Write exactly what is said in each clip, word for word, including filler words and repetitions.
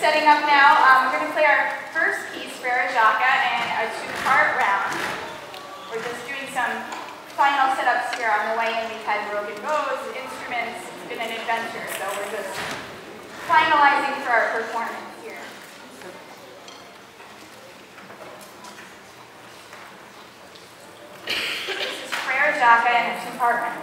setting up now. Um, we're going to play our first piece, Frere Jacques, and a two-part round. We're just doing some final setups here. On the way in, we've had broken bows, instruments. It's been an adventure, so we're just finalizing for our performance here. This is Frere Jacques and a two-part round.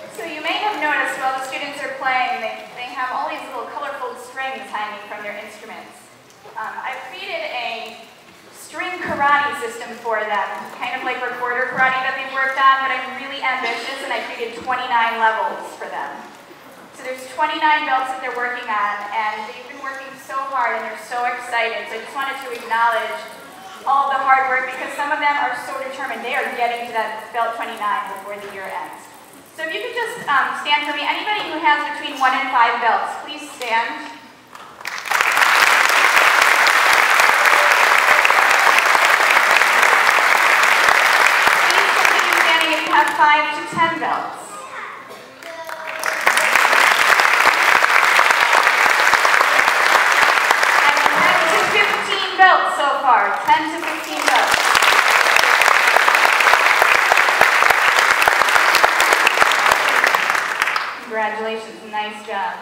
So you may have noticed while the students are playing, they, they have all these little colorful strings hanging from their instruments. Um, I've created a string karate system for them, kind of like recorder karate that they've worked on, but I'm really ambitious and I created twenty-nine levels for them. So there's twenty-nine belts that they're working on, and they've been working so hard and they're so excited. So I just wanted to acknowledge all the hard work because some of them are so determined. They are getting to that belt twenty-nine before the year ends. So if you could just um, stand for me. Anybody who has between one and five belts, please stand. Please continue standing if you have five to ten belts. And ten to fifteen belts so far. ten to fifteen belts. Congratulations, nice job.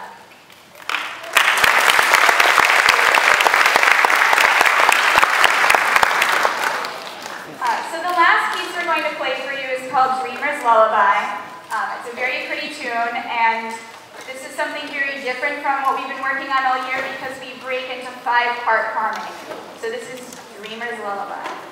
Uh, so the last piece we're going to play for you is called Dreamer's Lullaby. Um, it's a very pretty tune, and this is something very different from what we've been working on all year because we break into five-part harmony. So this is Dreamer's Lullaby.